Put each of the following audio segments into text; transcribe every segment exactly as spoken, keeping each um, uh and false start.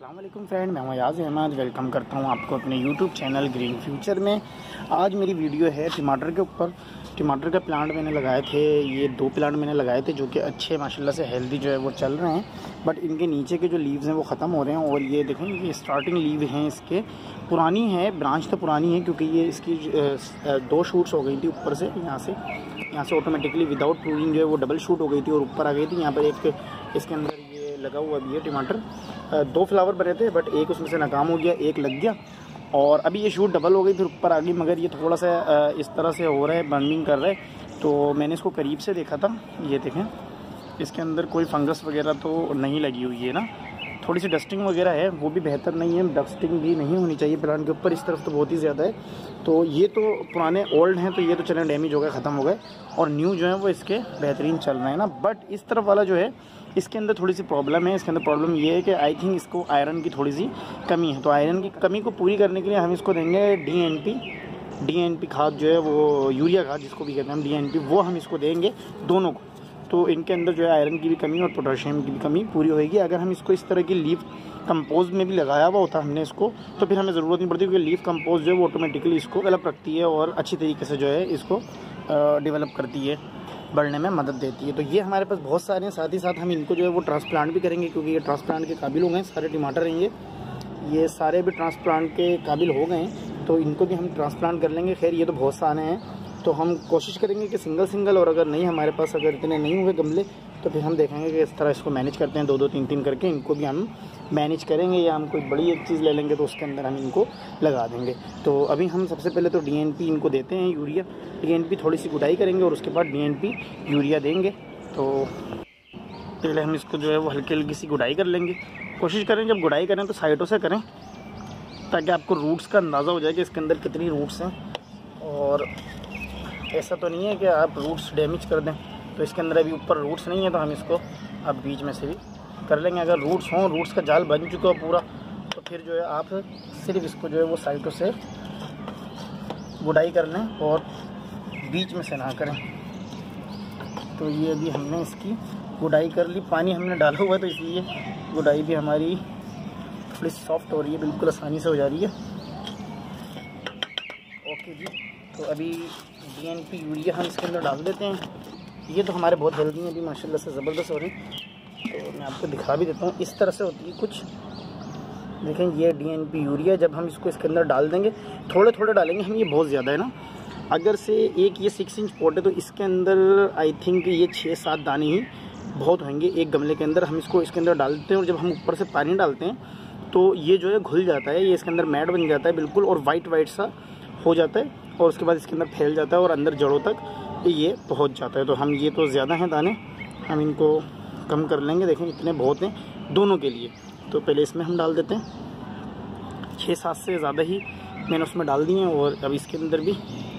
अस्सलाम वालेकुम फ्रेंड, मैं अयाज़ अहमद वेलकम करता हूं आपको अपने यूट्यूब चैनल ग्रीन फ्यूचर में। आज मेरी वीडियो है टमाटर के ऊपर। टमाटर के प्लांट मैंने लगाए थे, ये दो प्लांट मैंने लगाए थे जो कि अच्छे माशाल्लाह से हेल्दी जो है वो चल रहे हैं, बट इनके नीचे के जो लीव्स हैं वो ख़त्म हो रहे हैं। और ये देखें, ये स्टार्टिंग लीव हैं इसके, पुरानी है, ब्रांच तो पुरानी है क्योंकि ये इसकी दो शूट्स हो गई थी ऊपर से, यहाँ से यहाँ से ऑटोमेटिकली विदाउट प्रूनिंग जो है वो डबल शूट हो गई थी और ऊपर आ गई थी। यहाँ पर एक इसके अंदर ये लगा हुआ भी है टमाटर, दो फ्लावर बने थे बट एक उसमें से नाकाम हो गया, एक लग गया और अभी ये शूट डबल हो गई फिर ऊपर आ गई। मगर ये थोड़ा सा इस तरह से हो रहा है, बर्निंग कर रहा है। तो मैंने इसको करीब से देखा था, ये देखें इसके अंदर कोई फंगस वगैरह तो नहीं लगी हुई है ना, थोड़ी सी डस्टिंग वगैरह है, वो भी बेहतर नहीं है, डस्टिंग भी नहीं होनी चाहिए प्लांट के ऊपर, इस तरफ तो बहुत ही ज़्यादा है। तो ये तो पुराने ओल्ड हैं तो ये तो चले डैमेज हो गए, ख़त्म हो गए, और न्यू जो है वो इसके बेहतरीन चल रहे हैं ना। बट इस तरफ वाला जो है इसके अंदर थोड़ी सी प्रॉब्लम है। इसके अंदर प्रॉब्लम ये है कि आई थिंक इसको आयरन की थोड़ी सी कमी है। तो आयरन की कमी को पूरी करने के लिए हम इसको देंगे D N P D N P खाद जो है वो, यूरिया खाद जिसको भी कहते हैं हम, डी एन पी, वो हम इसको देंगे दोनों को। तो इनके अंदर जो है आयरन की भी कमी और पोटेशियम की भी कमी पूरी होगी। अगर हम इसको इस तरह की लीफ कंपोज में भी लगाया हुआ होता हमने इसको, तो फिर हमें ज़रूरत नहीं पड़ती, क्योंकि लीफ कंपोज जो है वो ऑटोमेटिकली इसको डेवलप रखती है और अच्छी तरीके से जो है इसको डेवलप करती है, बढ़ने में मदद देती है। तो ये हमारे पास बहुत सारे हैं, साथ ही साथ हम इनको जो है वो ट्रांसप्लांट भी करेंगे, क्योंकि ये ट्रांसप्लांट के काबिल हो गए हैं। सारे टमाटर हैं ये ये सारे भी ट्रांसप्लांट के काबिल हो गए हैं, तो इनको भी हम ट्रांसप्लांट कर लेंगे। खैर ये तो बहुत सारे हैं, तो हम कोशिश करेंगे कि सिंगल सिंगल, और अगर नहीं हमारे पास अगर इतने नहीं हुए गमले तो फिर हम देखेंगे कि इस तरह इसको मैनेज करते हैं, दो दो तीन तीन करके इनको भी हम मैनेज करेंगे, या हम कोई बड़ी एक चीज़ ले लेंगे तो उसके अंदर हम इनको लगा देंगे। तो अभी हम सबसे पहले तो डी एन पी इनको देते हैं, यूरिया डी एन पी थोड़ी सी गुडाई करेंगे और उसके बाद डी एन पी यूरिया देंगे। तो पहले हम इसको जो है वो हल्की हल्की सी गुडाई कर लेंगे। कोशिश करें जब गुडाई करें तो साइडों से करें, ताकि आपको रूट्स का अंदाज़ा हो जाए कि इसके अंदर कितनी रूट्स हैं, और ऐसा तो नहीं है कि आप रूट्स डैमेज कर दें। तो इसके अंदर अभी ऊपर रूट्स नहीं है तो हम इसको अब बीच में से भी कर लेंगे। अगर रूट्स हों, रूट्स का जाल बन चुका हो पूरा, तो फिर जो है आप सिर्फ इसको जो है वो साइडों से गुडाई कर लें और बीच में से ना करें। तो ये अभी हमने इसकी गुडाई कर ली, पानी हमने डाला हुआ है तो इसलिए गुडाई भी हमारी थोड़ी सॉफ्ट हो रही है, बिल्कुल आसानी से हो जा रही है। ओके जी, तो अभी डी एन पी यूरिया हम इसके अंदर डाल देते हैं। ये तो हमारे बहुत हेल्दी हैं, अभी माशाल्लाह से ज़बरदस्त हो रही है। तो मैं आपको दिखा भी देता हूँ, इस तरह से होती है कुछ, देखें ये डी एन पी यूरिया। जब हम इसको इसके अंदर डाल देंगे, थोड़े थोड़े डालेंगे हम, ये बहुत ज़्यादा है ना, अगर से एक ये सिक्स इंच पॉट है तो इसके अंदर आई थिंक ये छः सात दाने ही बहुत होंगे एक गमले के अंदर। हम इसको इसके अंदर डालते हैं और जब हम ऊपर से पानी डालते हैं तो ये जो है घुल जाता है, ये इसके अंदर मैट बन जाता है बिल्कुल, और वाइट वाइट सा हो जाता है, और उसके बाद इसके अंदर फैल जाता है और अंदर जड़ों तक ये पहुंच जाता है। तो हम ये तो ज़्यादा हैं दाने, हम इनको कम कर लेंगे। देखें इतने बहुत हैं दोनों के लिए। तो पहले इसमें हम डाल देते हैं, छः सात से ज़्यादा ही मैंने उसमें डाल दिए हैं, और अब इसके अंदर भी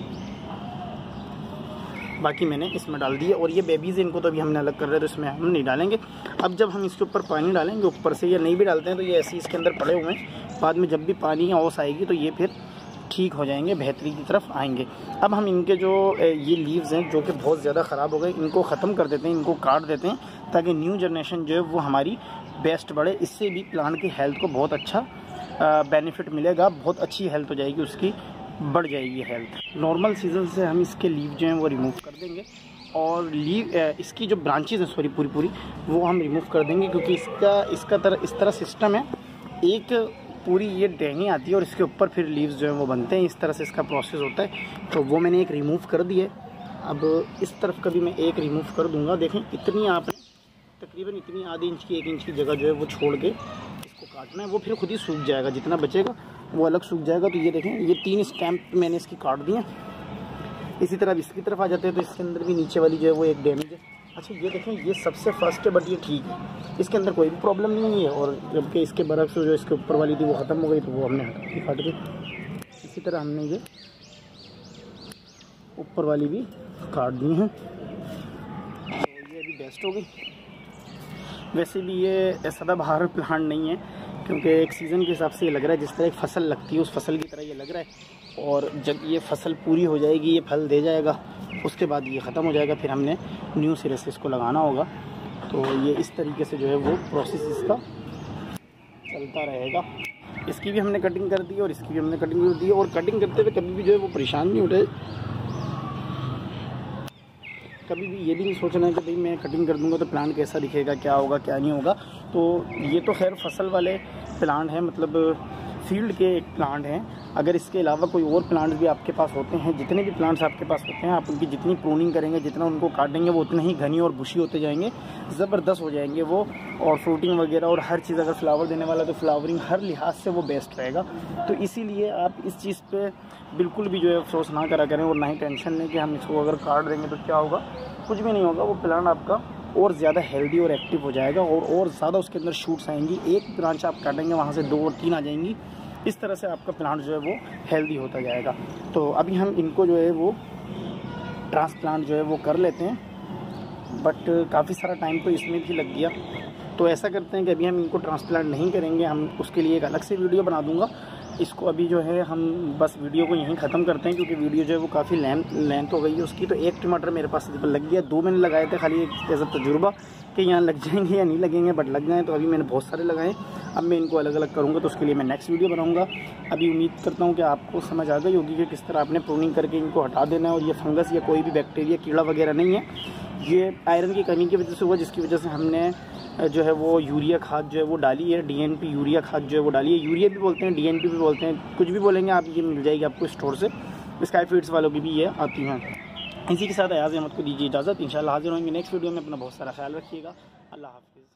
बाकी मैंने इसमें डाल दिए। और ये बेबीज़ इनको तो अभी हमने अलग कर रहे हैं तो इसमें हम नहीं डालेंगे। अब जब हम इसके ऊपर पानी डालेंगे ऊपर से, या नहीं भी डालते हैं तो ये ऐसे ही इसके अंदर पड़े हुए हैं, बाद में जब भी पानी ओस आएगी तो ये फिर ठीक हो जाएंगे, बेहतरी की तरफ आएंगे। अब हम इनके जो ये लीव्स हैं जो कि बहुत ज़्यादा ख़राब हो गए, इनको ख़त्म कर देते हैं, इनको काट देते हैं, ताकि न्यू जनरेशन जो है वो हमारी बेस्ट बढ़े। इससे भी प्लांट की हेल्थ को बहुत अच्छा बेनिफिट मिलेगा, बहुत अच्छी हेल्थ हो जाएगी उसकी, बढ़ जाएगी हेल्थ। नॉर्मल सीजन से हम इसके लीव जो हैं वो रिमूव कर देंगे, और लीव इसकी जो ब्रांचेज हैं सॉरी पूरी पूरी वो हम रिमूव कर देंगे, क्योंकि इसका इसका तरह इस तरह सिस्टम है, एक पूरी ये टहनी आती है और इसके ऊपर फिर लीव्स जो हैं वो बनते हैं, इस तरह से इसका प्रोसेस होता है। तो वो मैंने एक रिमूव कर दी है। अब इस तरफ का भी मैं एक रिमूव कर दूंगा। देखें इतनी आपने तकरीबन इतनी आधी इंच की एक इंच की जगह जो है वो छोड़ के इसको काटना है, वो फिर खुद ही सूख जाएगा, जितना बचेगा वो अलग सूख जाएगा। तो ये देखें ये तीन स्टैम्प मैंने इसकी काट दी हैं। इसी तरह इसकी तरफ आ जाते हैं तो इसके अंदर भी नीचे वाली जो है वो एक डैमेज है। अच्छा ये देखें ये सबसे फर्स्ट है, बट ये ठीक है, इसके अंदर कोई भी प्रॉब्लम नहीं है। और जबकि इसके बर्फ़ से जो इसके ऊपर वाली थी वो ख़त्म हो गई, तो वो हमने हटा दी काट के। इसी तरह हमने ये ऊपर वाली भी काट दी हैं, तो ये अभी बेस्ट हो गई। वैसे भी ये सदाबहार प्लांट नहीं है, क्योंकि एक सीज़न के हिसाब से ये लग रहा है जिस तरह एक फसल लगती है उस फसल की तरह ये लग रहा है। और जब ये फसल पूरी हो जाएगी, ये फल दे जाएगा, उसके बाद ये ख़त्म हो जाएगा, फिर हमने न्यू सिरे से इसको लगाना होगा। तो ये इस तरीके से जो है वो प्रोसेस इसका चलता रहेगा। इसकी भी हमने कटिंग कर दी और इसकी भी हमने कटिंग कर दी और कटिंग करते हुए कभी भी जो है वो परेशान नहीं उठे। कभी भी ये भी नहीं सोचना है कि भाई मैं कटिंग कर दूंगा तो प्लांट कैसा दिखेगा, क्या होगा क्या नहीं होगा। तो ये तो खैर फसल वाले प्लांट हैं, मतलब फील्ड के एक प्लांट हैं। अगर इसके अलावा कोई और प्लांट्स भी आपके पास होते हैं, जितने भी प्लांट्स आपके पास होते हैं, आप उनकी जितनी प्रूनिंग करेंगे, जितना उनको काटेंगे, वो उतने ही घनी और बुशी होते जाएंगे, ज़बरदस्त हो जाएंगे वो। और फ्रूटिंग वगैरह और हर चीज़, अगर फ्लावर देने वाला तो फ्लावरिंग हर लिहाज से वो बेस्ट रहेगा। तो इसीलिए आप इस चीज़ पे बिल्कुल भी जो है अफसोस ना करा करें और ना ही टेंशन लें कि हम इसको अगर काट देंगे तो क्या होगा। कुछ भी नहीं होगा, वो प्लांट आपका और ज़्यादा हेल्दी और एक्टिव हो जाएगा और और ज़्यादा उसके अंदर शूट्स आएंगी। एक ब्रांच आप काटेंगे, वहाँ से दो और तीन आ जाएंगी। इस तरह से आपका प्लांट जो है वो हेल्दी होता जाएगा। तो अभी हम इनको जो है वो ट्रांसप्लांट जो है वो कर लेते हैं, बट काफ़ी सारा टाइम तो इसमें भी लग गया। तो ऐसा करते हैं कि अभी हम इनको ट्रांसप्लांट नहीं करेंगे, हम उसके लिए एक अलग से वीडियो बना दूंगा। इसको अभी जो है हम बस वीडियो को यहीं ख़त्म करते हैं, क्योंकि वीडियो जो है वो काफ़ी लेंथ लेंथ हो गई है उसकी। तो एक टमाटर मेरे पास लग गया, दो मैंने लगाए थे खाली एक ऐसा तजुर्बा कि यहाँ लग जाएंगे या नहीं लगेंगे, बट लग जाएँ। तो अभी मैंने बहुत सारे लगाए, अब मैं इनको अलग अलग करूँगा, तो उसके लिए मैं नेक्स्ट वीडियो बनाऊँगा। अभी उम्मीद करता हूँ कि आपको समझ आ गई होगी कि किस तरह आपने प्रूनिंग करके इनको हटा देना है। और ये फंगस या कोई भी बैक्टीरिया, कीड़ा वगैरह नहीं है, ये आयरन की कमी की वजह से हुआ, जिसकी वजह से हमने जो है वो यूरिया खाद जो है वो डाली है, डीएनपी यूरिया खाद जो है वो डाली है। यूरिया भी बोलते हैं, डीएनपी भी बोलते हैं, कुछ भी बोलेंगे आप, ये मिल जाएगी आपको स्टोर से। स्काई फीड्स वालों की भी ये आती हैं। इसी के साथ अयाज़ अहमद को दीजिए इजाज़त। इंशाल्लाह हाजिर होंगे नेक्स्ट वीडियो में। अपना बहुत सारा ख्याल रखिएगा। अल्लाह हाफ़िज़।